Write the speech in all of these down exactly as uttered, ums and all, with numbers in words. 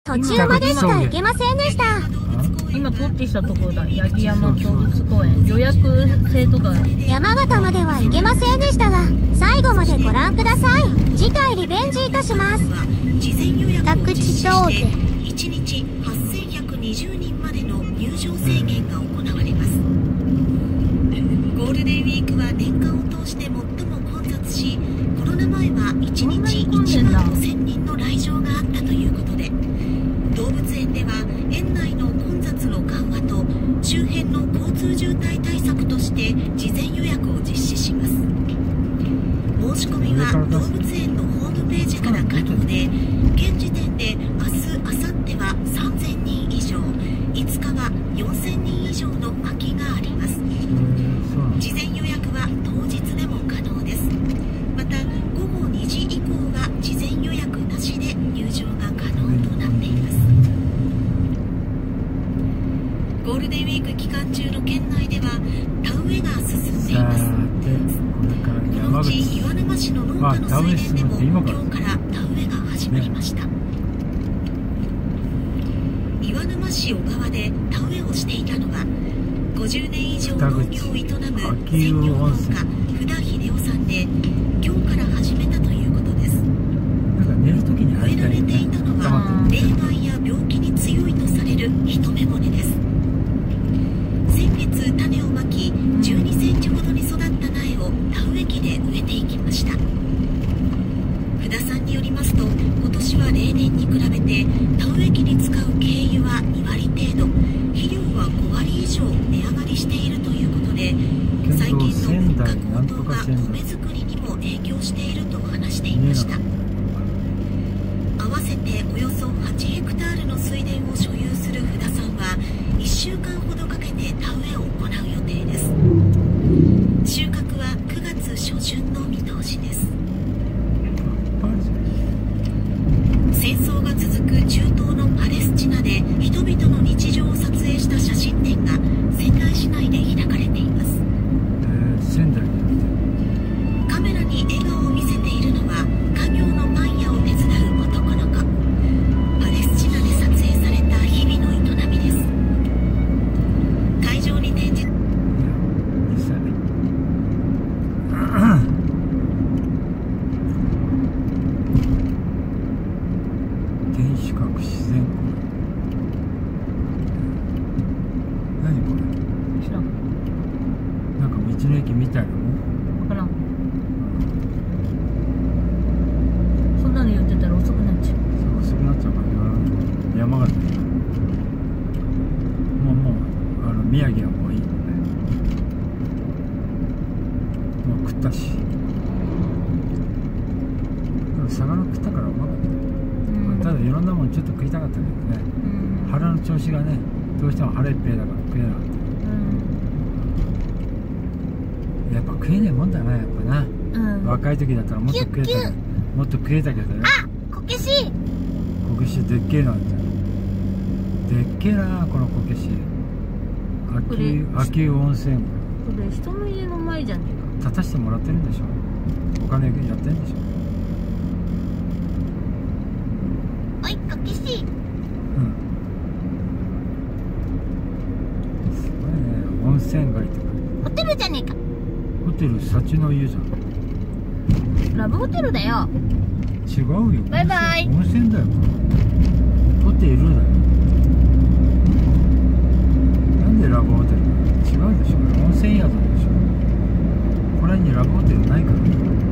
途中までしか行けませんでした。 今通ってきたところだ。八木山動物公園。予約制とか。 山形までは行けませんでしたが、最後までご覧ください。次回リベンジいたします。宅地上でいちにちはっせんひゃくにじゅうにんまでの入場制限が行われます。ゴールデンウィークは年間を通して最も混雑し、コロナ前はいちにちいちまんごせんにんの来場があったということで、動物園では園内の混雑の緩和と周辺の交通渋滞対策として事前予約を実施します。申し込みは動物園のホームページから可能で、現時点で明日、明後日はさんぜんにん以上、いつかはよんせんにん以上の空きがあります。事前予約は当日でも可能です。またごごにじ以降は事前予約なしで入場が可能となっています。ゴールデンウィーク期間中の県内では田植えが進んでいます。このうち岩沼市の農家の水田でも今日から田植えが始まりました。岩沼市小川で田植えをしていたのはごじゅうねん以上農業を営む専業農家福田秀夫さんで、今日から始めたということです。植えられていたのは冷害や病気に強いとされるヒトメモネです。先月種をまきじゅうにセンチほどに育った苗を田植え機で植えていきました。福田さんによりますと、今年は例年に比べて田植え機に使う軽油はにわり程度、肥料はごわり以上値上がりしているということで、最近の物価高騰が米作りにも影響していると話していました。合わせておよそはちヘクタールの水田を所有する福田さんはいっしゅうかんほどかけて田植えを行う予定です。収穫はくがつしょじゅんの見通しです。戦争が続く中東のパレスチナで人々の日常を撮影した写真展が仙台市内で開かれています。カメラに笑顔を見せているのは家業のパン屋を手伝う男の子。パレスチナで撮影された日々の営みです。会場に展示天守閣自然公園。何これ？ 知らん。 なんか道の駅みたいなの？ わからん。そんなの言ってたら遅くなっちゃう。 遅くなっちゃうからな。山形にもうもうあの宮城はもういいのね。もう食ったし。でも魚食ったからうまかった。ただいろんなものちょっと食いたかったけどね、うん、腹の調子がねどうしても腹いっぺいだから食えなかった、うん、やっぱ食えねえもんだなやっぱな、うん、若い時だったらもっと食えたもっと食えたけどね。 あ、こけしこけしでっけえなってでっけえなこのこけし。秋秋温泉これ人の家の前じゃねえか。 立たしてもらってるんでしょ。お金やってるんでしょ。 こけし、 うん、すごいね。温泉街ってかホテルじゃねえか。 ホテル幸の湯じゃん。 ラブホテルだよ。 違うよ。 バイバイ。 温泉だよ。ホテルだよ。なんでラブホテルだよ。違うでしょ。温泉宿でしょ。これにラブホテルないから。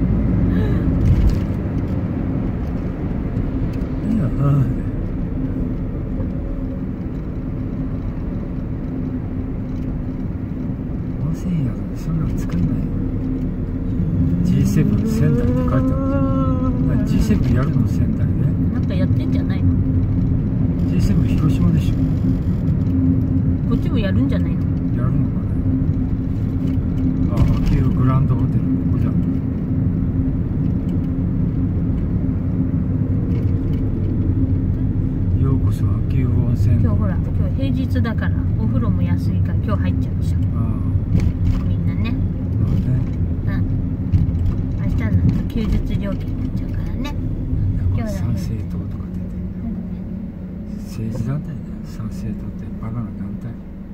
温泉宿でそんなの作んないよ。 ジーセブン 仙台って書いてある。 ジーセブン やるの仙台ね。 なんかやってんじゃないの？ ジーセブン 広島でしょ。 こっちもやるんじゃないの？ やるのかね。あ、秋保グランドホテルここじゃん。秋保温泉。 今日ほら今日平日だからお風呂も安いから今日入っちゃうでしょ。みんなね。うん。明日になると休日料金になっちゃうからね。 今日は三省堂とか出て。 政治団体だよ。参政党ってバカな団体。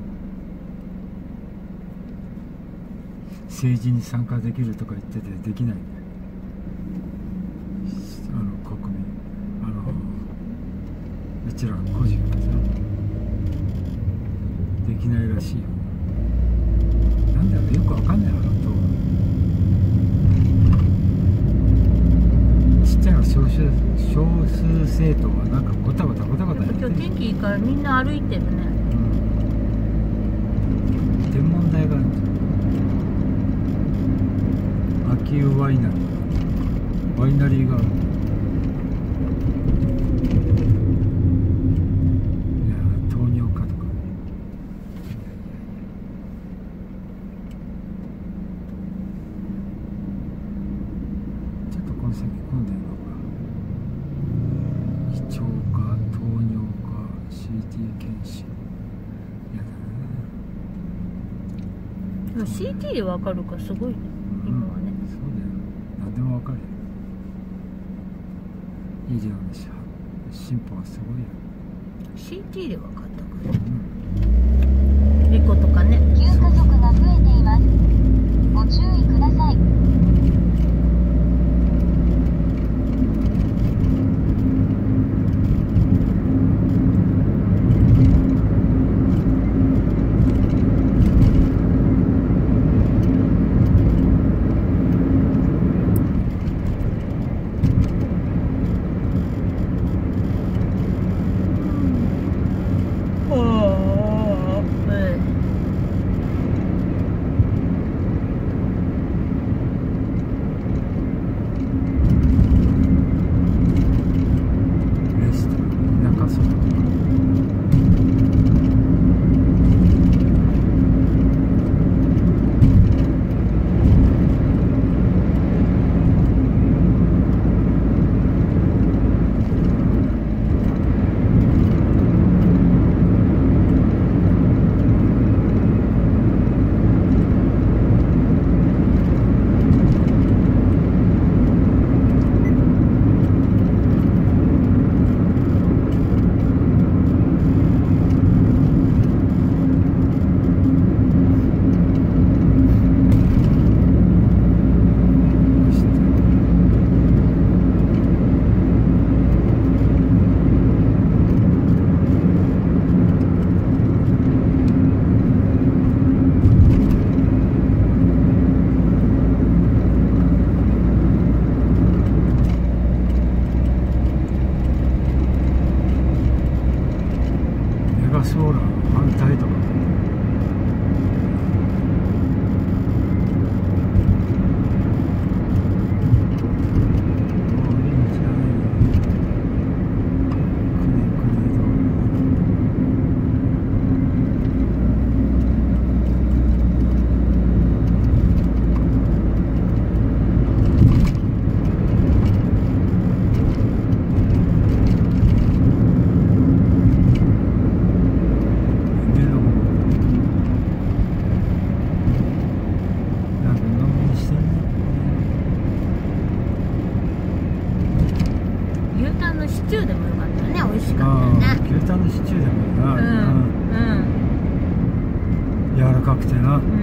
政治に参加できるとか言っててできないんだよ。あの国民、あのうちらの個人がさできないらしいよ。なんだろう、よくわかんないな。ちっちゃな少数少数政党はなんかごたごたごたごたやってる。 今日天気いいからみんな歩いてるね。 うん、天文台があるんじゃん。秋保ワイナリーワイナリーがある。いやー、豆乳化とかね。ちょっとこの先混んでるのか。胃腸か糖尿か シーティー 検診。やだな。 シーティー でわかるかすごいね、今はね。 そうだよ。何でもわかるよ。医療の進歩はすごいよ。 シーティー でわかったかうんら。リコとかね。 急加速が増えています。ご注意ください。 ソーラー反対とかシチューでもよかったね。美味しかったよね。 牛タンのシチューでもいいな。 うんうん、柔らかくてな、うんうん、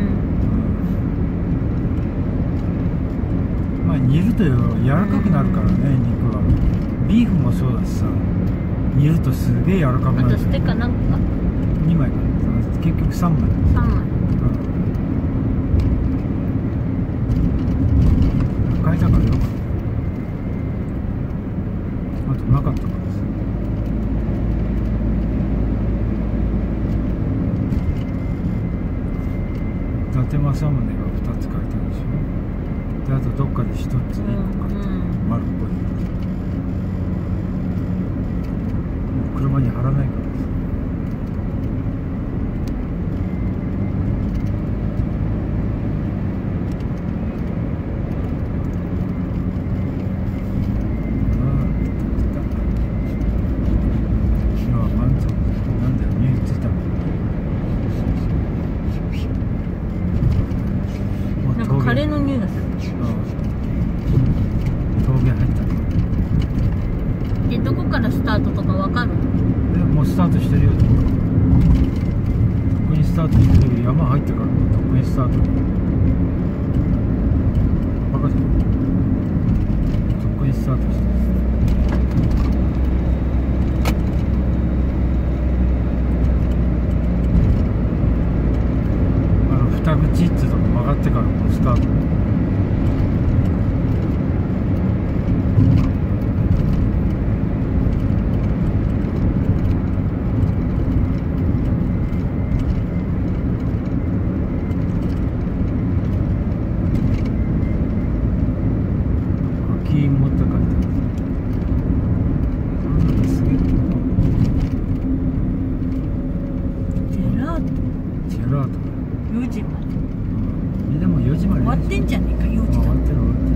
まあ煮ると柔らかくなるからね、うん、肉は。ビーフもそうだしさ、煮るとすげえ柔らかくなる。 あとステッカー何個かにまいかな。結局さんまいさんまい、 うん、買えたからよかった。あとなかったからさ。伊達政宗がふたつ書いてあるでしょ。であとどっかでひとついっこ書いてある、うん、丸っこい。もう車に貼らないからさ。 カレーの匂いがする。 峠入った。 でどこからスタートとかわかる？ え、もうスタートタートしてるよ。とっくにスタートしてるよ。山入ってからとっくにスタート。バカじゃん。とっくにスタートしてる。あの二口っつうとこ曲がってからもうスタート。 よじまで。 みんなもうよじまで終わってんじゃねえか、よじだ。 終わってる終わってる。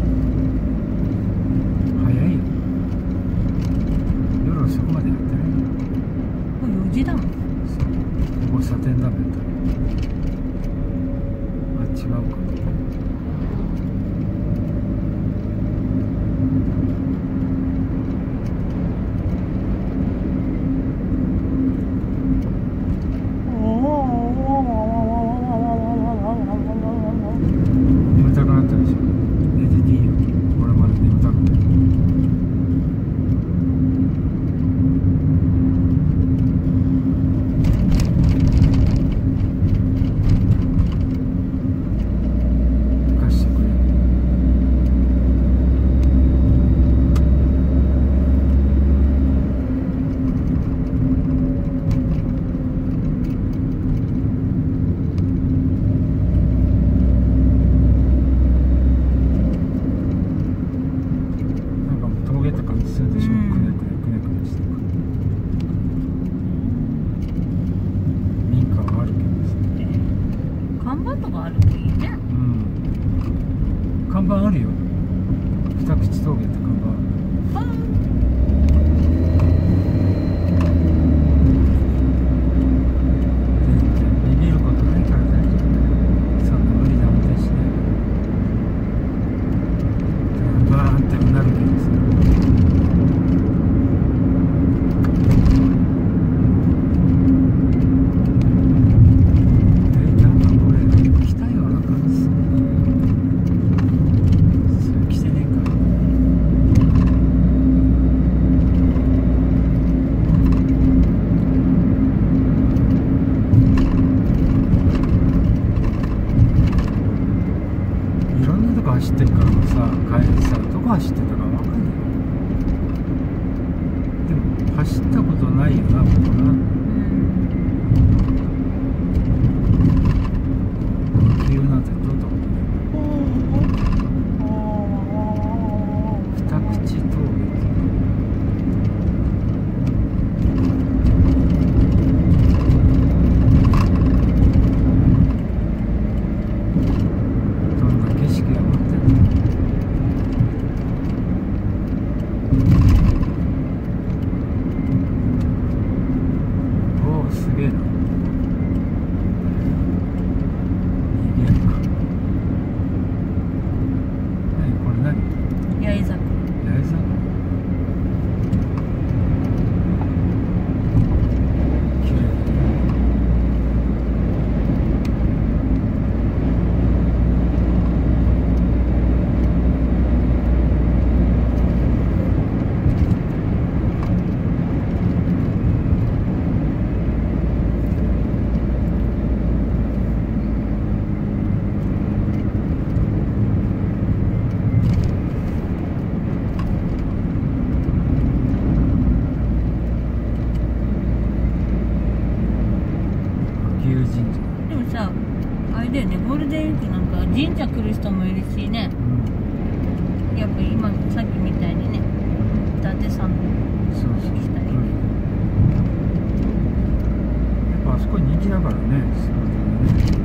早いよ。夜遅くまでやってないよ。 もうよじだもん。 そう。ここサテンダメだ。あ、違うか。眠たくなったでしょ。寝てていいよ。俺まだ眠たくない。貸してくれ。峠とかにするでしょ、うん、くねくねくねくねしてくる。民家はあるけどさ、 えー、看板とかあるといいね。 うん、看板あるよ。二口峠って看板ある。全然ビビることないから大丈夫だよ。そんな無理な運転しないから。バーンってなるけどさ、走ってるからもさ、帰りさ、どこ走ってたか分かんない。でも走ったことないよな、ここな。急なんてどうと思って二口峠ってどんな景色が待ってるの。おお、すげえな。にぎやか。何これ何？ 八重桜。 八重桜。綺麗だね。 でもさ、あれだよね、ゴールデンウィークなんか神社来る人もいるしね、うん、やっぱ今さっきみたいにね、伊達さんのそうそう来たり、 うん、やっぱあそこ人気だからね、そうだね。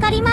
かります。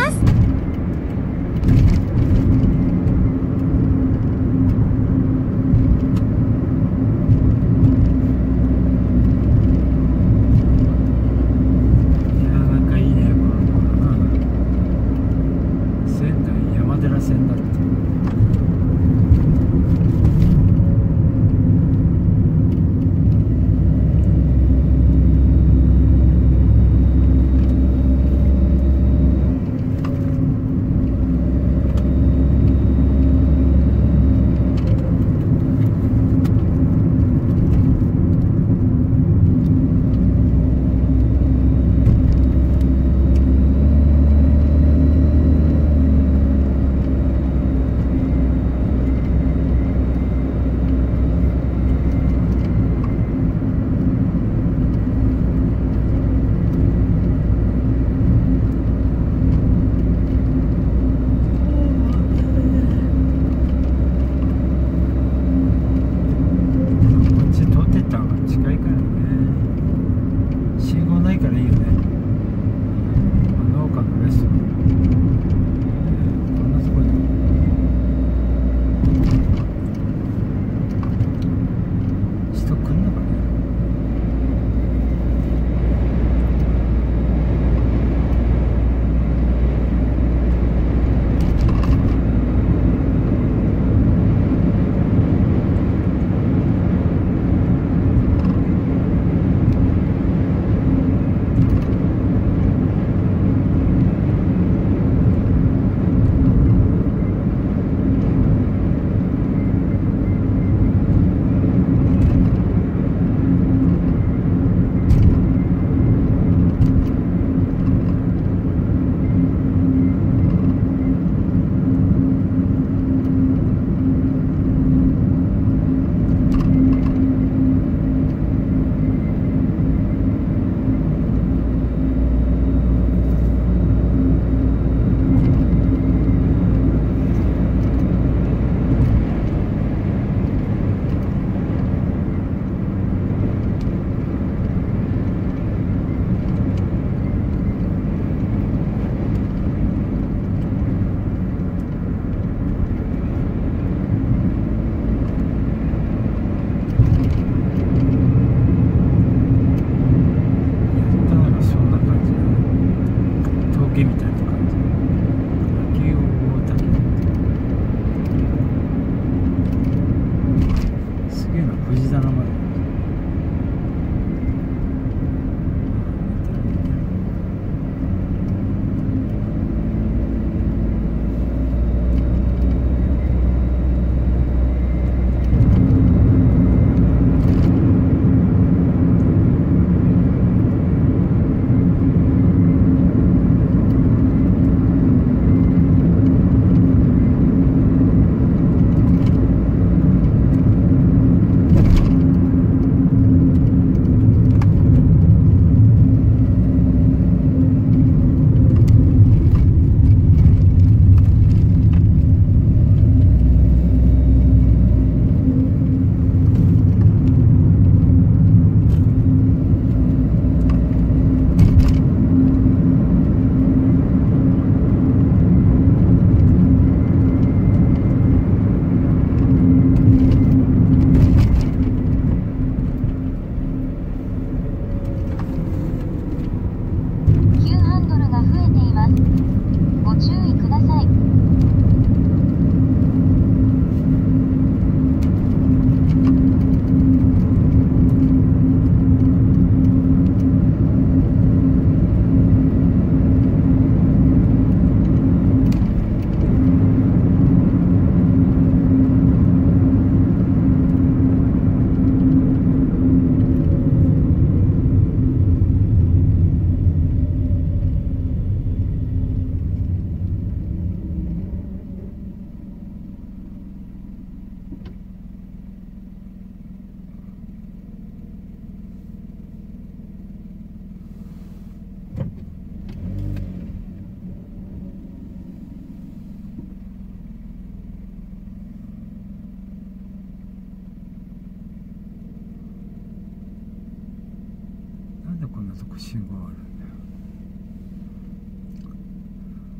なんでこんなとこ信号あるんだよ。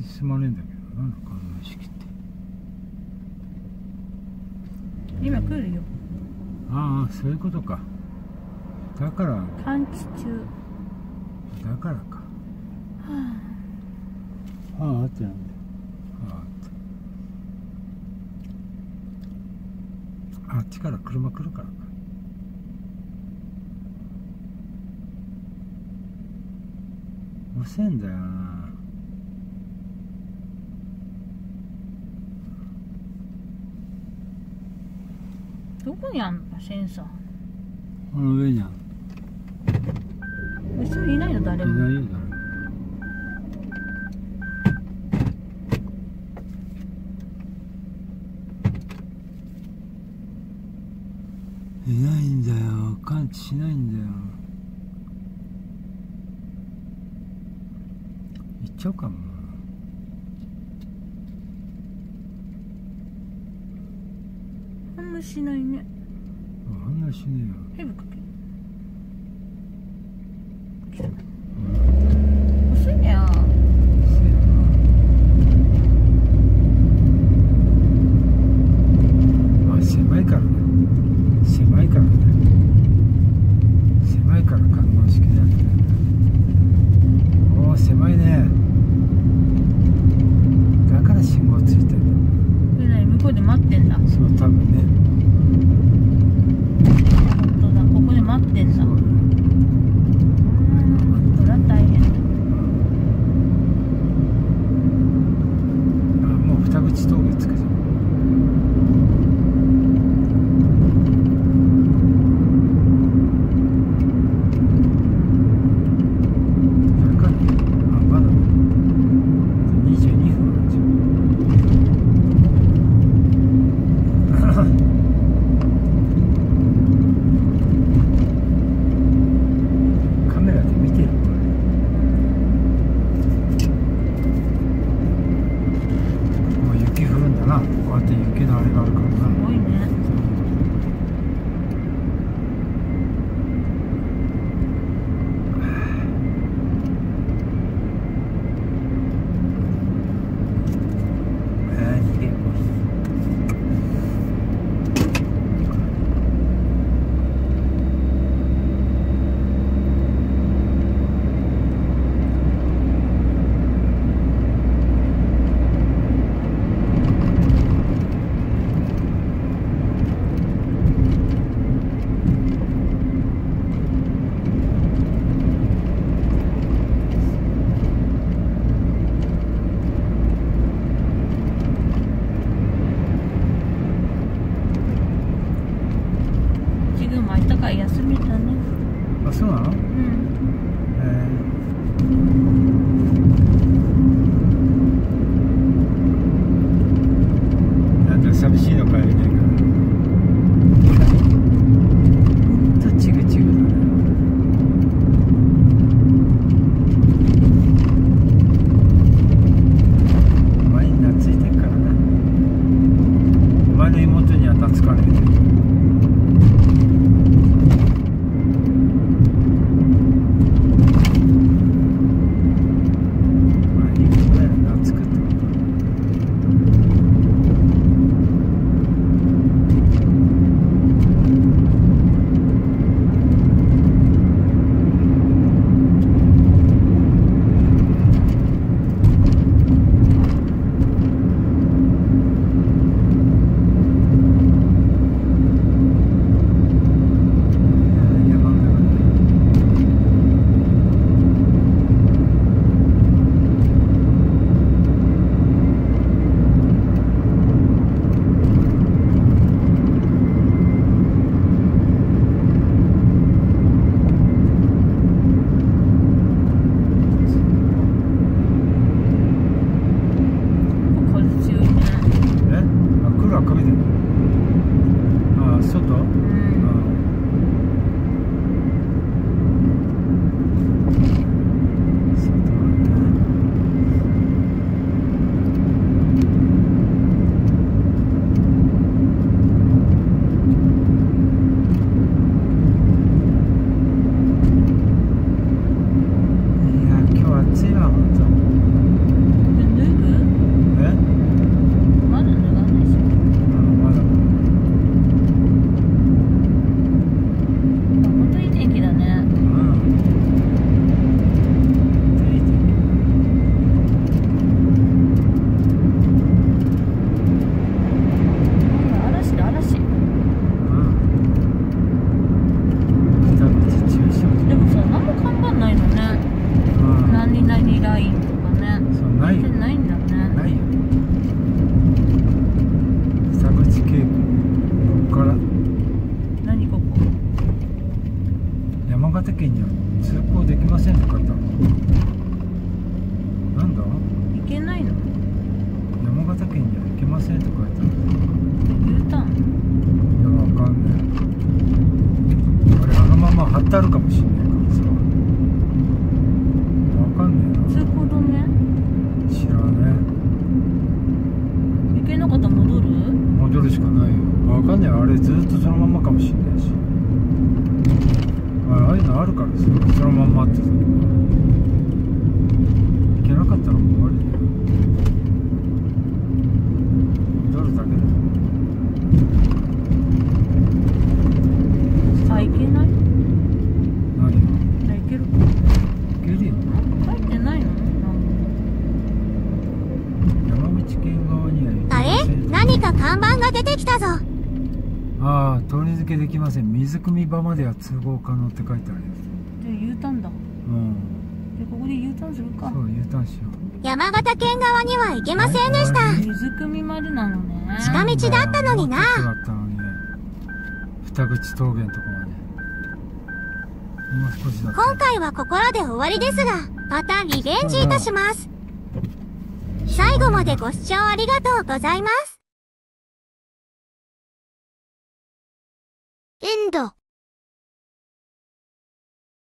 進まねえんだけど、なんだ観音式って。 今来るよ。 ああ、そういうことか。だから探知中。 だからか。 はああ、あってなんだよ。ああ、あっちから車来るからか。遅いんだよな。 どこにあんのセンサー。 この上にある。 後ろいないの誰も。 いないよ、誰も。いないんだよ、感知しないんだよ。行っちゃうかもな。 反応しないね。 反応しねえよ。 ヘビかけ。遅いねよ。 まあ狭いからね。狭いからね。狭いから観音式でやってる。おお、狭いね。だから信号ついてるんだ。 えらい、向こうで待ってんだ。 そう、多分ね。 本当だ、ここで待ってんだ。 そうだね。 そりゃ大変だ。 あ、もう二口峠つくじゃん。 休みだね。 あ、そうなの？うん。えー、なんか寂しいのかやりないから。ほんとチグチグだね。お前に懐いてるからな。お前の妹には懐かねえけど。 ぬいぐ形県には通行できませんって書いてある。なんだ？ 行けないの？ 山形県には行けませんって書いてある。 U ターン？ いや、わかんねえ。あれ、あのまま貼ってあるかもしんねえからさ。わかんねえな。 通行止め？ 知らね行けなかったら戻る？ え。戻るしかないよ。わかんねえ。あれずっとそのままかもしんねえし。ああいうのあるからさ、そのまんまって時も行けなかったらもう終わりだよ。戻るだけだよ。 あ、行けない？ 何よ。 あ、行けるか。 行けるよ。 書いてないの？ 山口県側には行けあれ？ ません。 何か看板が出てきたぞ。 ああ、通り抜けできません。水汲場までは通行可能って書いてあるよ。 で U ターンだ。 うん。 でここで U ターンするか。 そう、U ターンしよう。 山形県側には行けませんでした。 はい水汲みまでなのね。 近道だったのにな。 もうちょっとだったのにね。二口峠のとこまで。もう少しだった。 今回はここらで終わりですが、またリベンジいたします。最後までご視聴ありがとうございます。エンド。